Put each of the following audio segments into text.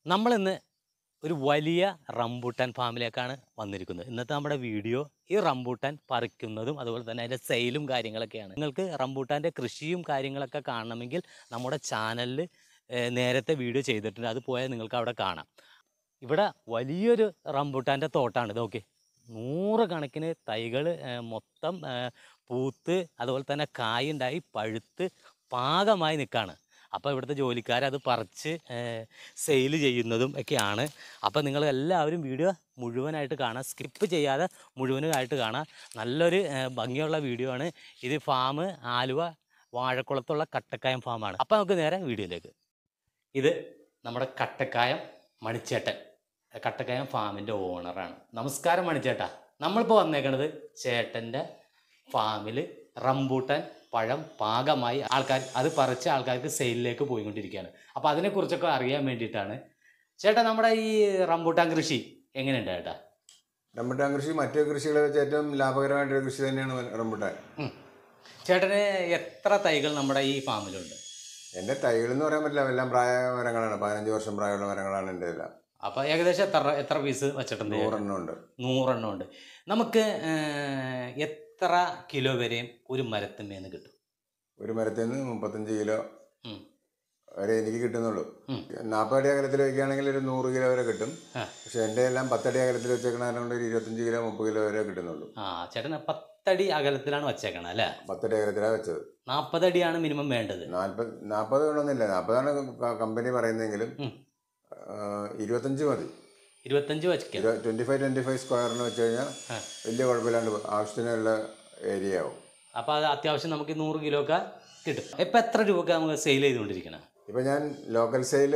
നമ്മളിന്ന് ഒരു വലിയ റംബൂട്ടാൻ ഫാമിലേക്കാണ് വന്നിരിക്കുന്നത്. ഇന്നത്തെ നമ്മുടെ വീഡിയോ ഈ റംബൂട്ടാൻ പറിക്കുന്നതും അതുപോലെ തന്നെ അതിൻ്റെ സെയിലും കാര്യങ്ങളൊക്കെയാണ്. നിങ്ങൾക്ക് റംബൂട്ടാൻ്റെ കൃഷിയും കാര്യങ്ങളൊക്കെ കാണണമെങ്കിൽ നമ്മുടെ ചാനലിൽ നേരത്തെ വീഡിയോ ചെയ്തിട്ടുണ്ട്. അത് പോയാൽ നിങ്ങൾക്ക് അവിടെ കാണാം. ഇവിടെ വലിയൊരു റംബൂട്ടാൻ്റെ തോട്ടാണ്. ഇത് നോക്കി, 100 കണക്കിന് തൈകൾ മൊത്തം പൂത്ത് അതുപോലെ തന്നെ കായുണ്ടായി പഴുത്ത് പാകമായി നിൽക്കുകയാണ്. അപ്പോൾ ഇവിടുത്തെ ജോലിക്കാരത് പറിച്ച് സെയിൽ ചെയ്യുന്നതും ഒക്കെയാണ്. അപ്പോൾ നിങ്ങൾ എല്ലാവരും വീഡിയോ മുഴുവനായിട്ട് കാണാം, സ്കിപ്പ് ചെയ്യാതെ മുഴുവനായിട്ട് കാണാം. നല്ലൊരു ഭംഗിയുള്ള വീഡിയോ ആണ്. ഇത് ഫാം ആലുവ വാഴക്കുളത്തുള്ള കട്ടക്കായം ഫാമാണ്. അപ്പോൾ നമുക്ക് നേരെ വീഡിയോയിലേക്ക്. ഇത് നമ്മുടെ കട്ടക്കായം മണിച്ചേട്ടൻ, കട്ടക്കായം ഫാമിൻ്റെ ഓണറാണ്. നമസ്കാരം മണിച്ചേട്ടാ. നമ്മളിപ്പോൾ വന്നേക്കണത് ചേട്ടൻ്റെ ഫാമിൽ റംബൂട്ടാൻ പഴം പാകമായി അത് പറിച്ച് ആൾക്കാർക്ക് സെയിലിലേക്ക് പോയിക്കൊണ്ടിരിക്കുകയാണ്. അപ്പോൾ അതിനെക്കുറിച്ചൊക്കെ അറിയാൻ വേണ്ടിയിട്ടാണ്. ചേട്ടാ, നമ്മുടെ ഈ റംബൂട്ടാൻ കൃഷി എങ്ങനെയുണ്ട് ചേട്ടാ? റംബൂട്ടാൻ കൃഷി മറ്റു കൃഷികളെ വെച്ച് ഏറ്റവും ലാഭകരമായിട്ടൊരു കൃഷി തന്നെയാണ് റംബൂട്ടാൻ. ചേട്ടന് എത്ര തൈകൾ നമ്മുടെ ഈ ഫാമിലുണ്ട്? എൻ്റെ തൈകൾ എന്ന് പറയാൻ പറ്റില്ല, എല്ലാം പ്രായ മരങ്ങളാണ്. 15 വർഷം പ്രായമുള്ള മരങ്ങളാണ് എൻ്റെ എല്ലാം. അപ്പോൾ ഏകദേശം എത്ര പീസ് വെച്ചിട്ടുണ്ട്? 100 എണ്ണം ഉണ്ട്. 100 എണ്ണം ഉണ്ട്. നമുക്ക് എത്ര കിലോ വരെയും ഒരു മരത്തിന്മേന്ന് കിട്ടും? ഒരു മരത്തിൽ നിന്ന് 35 കിലോ വരെ എനിക്ക് കിട്ടുന്നുള്ളൂ. 40 അടി അകലത്തിൽ വയ്ക്കുകയാണെങ്കിൽ ഒരു 100 കിലോ വരെ കിട്ടും. പക്ഷെ എൻ്റെ എല്ലാം 10 അടി അകലത്തിൽ വെച്ചേക്കണതുകൊണ്ട് ഒരു 25 കിലോ 30 കിലോ വരെ കിട്ടുന്നുള്ളൂ. ചേട്ടൻ 10 അടി അകലത്തിലാണ് വെച്ചേക്കണം അല്ലേ? 10 അടി അകലത്തിലാണ് വെച്ചത്. 40 അടിയാണ് മിനിമം വേണ്ടത്. 40 വേണമെന്നില്ല, 40 കമ്പനി പറയുന്നെങ്കിലും 25 മതി. 25 വെക്കാം. 25 സ്ക്വയറിന് വെച്ച് കഴിഞ്ഞാൽ വലിയ കുഴപ്പമില്ലാണ്ട് ആവശ്യത്തിനുള്ള ഏരിയ ആവും. അപ്പോൾ അത് അത്യാവശ്യം നമുക്ക് 100 കിലോ ഒക്കെ കിട്ടും. ഇപ്പം എത്ര രൂപയ്ക്ക് നമുക്ക് സെയിൽ ചെയ്തുകൊണ്ടിരിക്കണം? ഇപ്പം ഞാൻ ലോക്കൽ സെയിൽ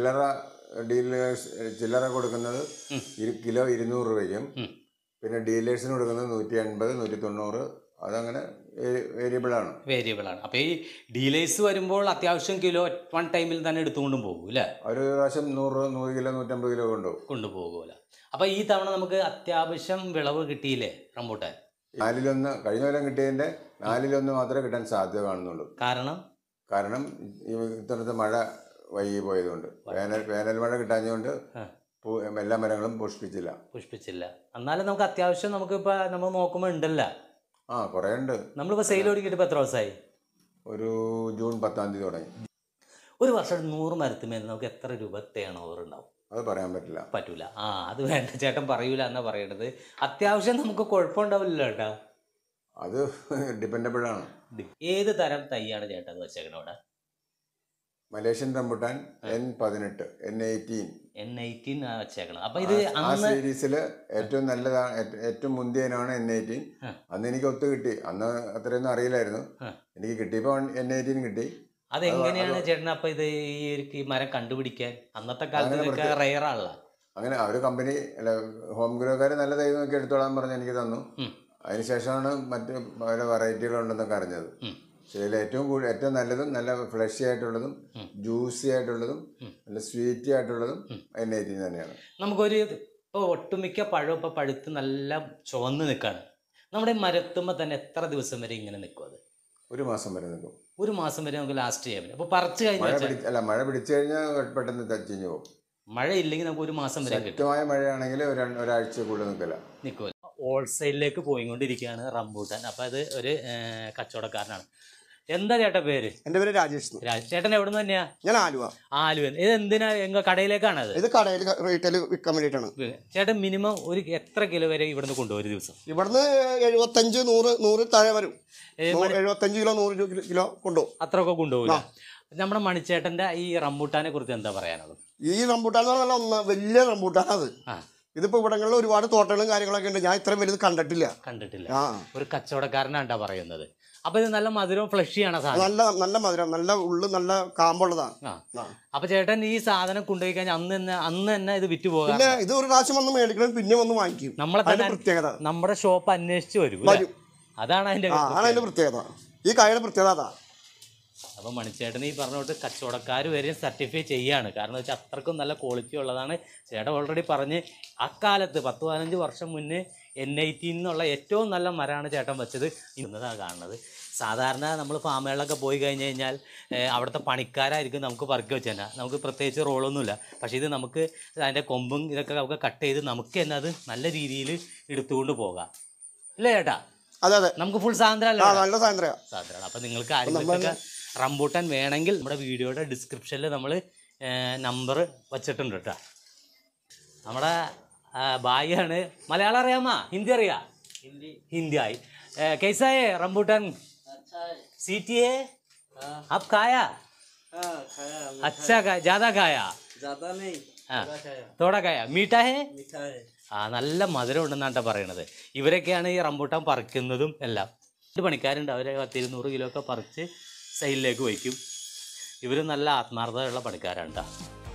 ചില്ലറ കൊടുക്കുന്നത് കിലോ 200 രൂപയ്ക്കും, പിന്നെ ഡീലേഴ്സിന് കൊടുക്കുന്നത് 180, 190. അതങ്ങനെ വേരിയബിളാണ്. അപ്പോൾ ഈ ഡീലേഴ്സ് വരുമ്പോൾ അത്യാവശ്യം കിലോ വൺ ടൈമിൽ തന്നെ എടുത്തുകൊണ്ടും പോകും അല്ലേ? ഒരു പ്രാവശ്യം 100 കിലോ 150 കിലോ കൊണ്ടുപോകുമല്ലോ. അപ്പോൾ ഈ തവണ നമുക്ക് അത്യാവശ്യം വിളവ് കിട്ടിയില്ലേ റംബൂട്ടാൻ? 4-1 കഴിഞ്ഞ കൊല്ലം കിട്ടിയതിൻ്റെ 4-1 മാത്രമേ കിട്ടാൻ സാധ്യത കാണുന്നുള്ളൂ. കാരണം ഈ ഇത്തരത്തെ മഴ വൈകി പോയതുകൊണ്ട്, വേനൽ മഴ കിട്ടാഞ്ഞുകൊണ്ട് എല്ലാ മരങ്ങളും പുഷ്പിച്ചില്ല. എന്നാലും നമുക്ക് അത്യാവശ്യം നമുക്കിപ്പോൾ നമ്മൾ നോക്കുമ്പോൾ ഉണ്ടല്ലോ. കുറേ ഉണ്ട്. നമ്മളിപ്പോൾ സെയിൽ തുടങ്ങിയിട്ട് ഇപ്പോൾ എത്ര ദിവസമായി? ഒരു ജൂൺ 10-ാം തീയതി തുടങ്ങി. ഒരു വർഷം 100 മരത്തിന്മേൽ നമുക്ക് എത്ര രൂപ ടേൺ ഓവർ ഉണ്ടാവും? അത് പറയാൻ പറ്റൂല. അത് വേണ്ട ചേട്ടൻ പറയൂല എന്നാ പറയണത്. അത്യാവശ്യം നമുക്ക് കുഴപ്പമുണ്ടാവില്ല ചേട്ടാ. അത് ഡിപ്പെൻഡബിൾ ആണ്. ഏത് തരം തൈയാണ് ചേട്ടാ അത് വെച്ചേക്കണ അവിടെ? മലേഷ്യൻ റംബൂട്ടാൻ N18, N18 വെച്ചേക്കണം. അപ്പൊ ഇത് ആ സീരീസില് ഏറ്റവും നല്ലതാണ്, ഏറ്റവും മുന്തിയനാണ് N18. അന്ന് എനിക്ക് ഒത്തു കിട്ടി. അന്ന് അത്രയൊന്നും അറിയില്ലായിരുന്നു. എനിക്ക് കിട്ടിയപ്പോ N18 കിട്ടി. അതെങ്ങനെയാണ് ചേട്ടൻ അപ്പൊ ഇത് ഈ മരം കണ്ടുപിടിക്കാൻ? അന്നത്തെ കാലത്ത് റയറാണല്ലോ. അങ്ങനെ അവര് കമ്പനി ഹോം ഗ്രോക്കാര് നല്ല തൈ നോക്കി എടുത്തോളാൻ പറഞ്ഞ് എനിക്ക് തന്നു. അതിനുശേഷമാണ് മറ്റ് പല വെറൈറ്റികളുണ്ടെന്നൊക്കെ അറിഞ്ഞത്. പക്ഷേ ഇതിൽ ഏറ്റവും നല്ലതും നല്ല ഫ്ലഷി ആയിട്ടുള്ളതും ജ്യൂസി ആയിട്ടുള്ളതും നല്ല സ്വീറ്റി ആയിട്ടുള്ളതും N18 തന്നെയാണ്. നമുക്കൊരു ഇപ്പോൾ ഒട്ടുമിക്ക പഴം ഇപ്പോൾ പഴുത്ത് നല്ല ചുവന്ന് നിൽക്കുകയാണ്. നമ്മുടെ മരത്തുമ്പോൾ തന്നെ എത്ര ദിവസം വരെ ഇങ്ങനെ നിൽക്കും? അത് ഒരു മാസം വരെ നിൽക്കും. ഒരു മാസം വരെ നമുക്ക് ലാസ്റ്റ് ചെയ്യാൻ പറ്റും. അപ്പോൾ പറിച്ചു കഴിഞ്ഞാൽ മഴ പിടിച്ചു കഴിഞ്ഞാൽ പെട്ടെന്ന് ചീഞ്ഞു പോകും. മഴ ഇല്ലെങ്കിൽ നമുക്ക് ഒരു മാസം വരെ ശക്തമായ മഴയാണെങ്കിൽ ഒരാഴ്ച കൂടുതൽ നിൽക്കില്ല. ഹോൾസെയിലേക്ക് പോയിക്കൊണ്ടിരിക്കുകയാണ് റംബൂട്ടാൻ. അപ്പോൾ അത് ഒരു കച്ചവടക്കാരനാണ്. എന്താ ചേട്ടാ പേര്? എൻ്റെ പേര് രാജേഷ്. ചേട്ടൻ എവിടെ നിന്ന് തന്നെയാ? ഞാൻ ആലുവ. ഇത് എന്തിനാ? കടയിലേക്കാണ് അത്? ഇത് കടയിൽ റീറ്റെയിൽ വിൽക്കാൻ വേണ്ടിയിട്ടാണ്. ചേട്ടൻ മിനിമം എത്ര കിലോ വരെ ഇവിടുന്ന് കൊണ്ടുപോകും ഒരു ദിവസം? ഇവിടുന്ന് 75-100 താഴെ വരും. 75 കിലോ 100 കിലോ കൊണ്ടുപോകും. അത്രയൊക്കെ കൊണ്ടുപോകില്ല. നമ്മുടെ മണിച്ചേട്ടന്റെ ഈ റംബൂട്ടാനെ കുറിച്ച് എന്താ പറയാനുള്ളത്? ഈ റംബൂട്ടാൻ എന്ന് പറഞ്ഞാൽ വലിയ റംബൂട്ടാനത്. ഇതിപ്പോ ഇവിടങ്ങളിൽ ഒരുപാട് തോട്ടങ്ങളും കാര്യങ്ങളൊക്കെ ഉണ്ട്. ഞാൻ ഇത്രയും വലുത് കണ്ടിട്ടില്ല. ഒരു കച്ചവടക്കാരനാണ്ടാ പറയുന്നത്. അപ്പൊ ഇത് നല്ല മധുരവും ഫ്ലഷിയാണ് സാധനം. നല്ല മധുരം, നല്ല ഉള്ളു, നല്ല കാമ്പുള്ളതാണ്. അപ്പൊ ചേട്ടൻ ഈ സാധനം കൊണ്ടുപോയി കഴിഞ്ഞാൽ അന്ന് തന്നെ ഇത് വിറ്റ് പോകാം. പിന്നെ ഇത് ഒരു പ്രാവശ്യം വന്ന് മേടിക്കണം, പിന്നെ വന്ന് വാങ്ങിക്കും. പ്രത്യേകത നമ്മുടെ ഷോപ്പ് അന്വേഷിച്ച് വരും. അതാണ് അതിന്റെ പ്രത്യേകത. ഈ കായയുടെ പ്രത്യേകത അതാ. അപ്പോൾ മണിച്ചേട്ടൻ ഈ പറഞ്ഞോട്ട് കച്ചവടക്കാർ വരെ സർട്ടിഫൈ ചെയ്യാണ്. കാരണം വെച്ചാൽ അത്രക്കും നല്ല ക്വാളിറ്റി ഉള്ളതാണ്. ചേട്ടൻ ഓൾറെഡി പറഞ്ഞ് അക്കാലത്ത് 10-15 വർഷം മുന്നേ N18 എന്നുള്ള ഏറ്റവും നല്ല മരമാണ് ചേട്ടൻ വെച്ചത്. ഇന്നതാണ് കാണുന്നത്. സാധാരണ നമ്മൾ ഫാമുകളിലൊക്കെ പോയി കഴിഞ്ഞ് കഴിഞ്ഞാൽ അവിടുത്തെ പണിക്കാരായിരിക്കും നമുക്ക് പറക്കി വെച്ച് തന്നെ, നമുക്ക് പ്രത്യേകിച്ച് റോളൊന്നുമില്ല. പക്ഷേ ഇത് നമുക്ക് അതിൻ്റെ കൊമ്പും ഇതൊക്കെ നമുക്ക് കട്ട് ചെയ്ത് നമുക്ക് തന്നെ അത് നല്ല രീതിയിൽ എടുത്തുകൊണ്ട് പോകാം, ഇല്ലേ ചേട്ടാ? അതെ അതെ, നമുക്ക് ഫുൾ സാധനമല്ല, നല്ല സാധനമാണ്. അപ്പം നിങ്ങൾക്ക് ആരെങ്കിലുമൊക്കെ റംബൂട്ടാൻ വേണമെങ്കിൽ നമ്മുടെ വീഡിയോയുടെ ഡിസ്ക്രിപ്ഷനിൽ നമ്മൾ നമ്പർ വച്ചിട്ടുണ്ട് കേട്ടോ. നമ്മുടെ ഭായിയാണ്. മലയാളം അറിയാമോ? ഹിന്ദി അറിയാം? हिंदी आई। कैसा है रमबूटान? अच्छा है। सीटी है? आप खाया? हाँ खाया। अच्छा खाया, ज़्यादा खाया? ज़्यादा नहीं, हाँ थोड़ा खाया। थोड़ा खाया। मीठा है? मीठा है। ആ നല്ല മധുരം ഉണ്ടെന്നാണ് പറയണത്. ഇവരൊക്കെയാണ് ഈ റംബൂട്ടാൻ പറിക്കുന്നതും എല്ലാം. 2 പണിക്കാരുണ്ട്, അവരെ 10-200 കിലോ ഒക്കെ പറിച്ച് സൈഡിലേക്ക് വയ്ക്കും. ഇവർ നല്ല ആത്മാർത്ഥതയുള്ള പണിക്കാരാണ് കേട്ടോ.